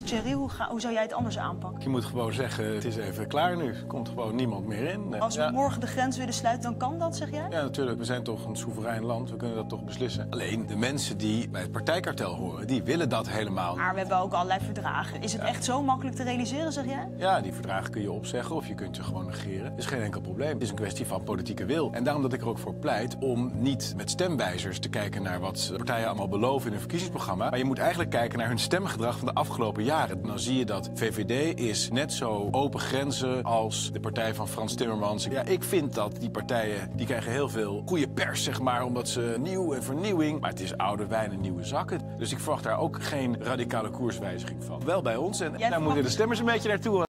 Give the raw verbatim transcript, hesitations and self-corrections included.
Thierry, hoe, ga, hoe zou jij het anders aanpakken? Je moet gewoon zeggen, het is even klaar nu. Er komt gewoon niemand meer in. Als we ja. morgen de grens willen sluiten, dan kan dat, zeg jij? Ja, natuurlijk. We zijn toch een soeverein land. We kunnen dat toch beslissen. Alleen de mensen die bij het partijkartel horen, die willen dat helemaal niet. Maar we hebben ook allerlei verdragen. Is het Ja. echt zo makkelijk te realiseren, zeg jij? Ja, die verdragen kun je opzeggen of je kunt ze gewoon negeren. Het is geen enkel probleem. Het is een kwestie van politieke wil. En daarom dat ik er ook voor pleit om niet met stemwijzers te kijken naar wat partijen allemaal beloven in hun verkiezingsprogramma. Maar je moet eigenlijk kijken naar hun stemgedrag van de afgelopen jaren. Dan zie je dat V V D is net zo open grenzen als de partij van Frans Timmermans. Ja, ik vind dat die partijen, die krijgen heel veel goede pers, zeg maar, omdat ze nieuw en vernieuwing. Maar het is oude wijn en nieuwe zakken. Dus ik verwacht daar ook geen radicale koerswijziging van. Wel bij ons en Jij daar moeten de stemmers een beetje naartoe.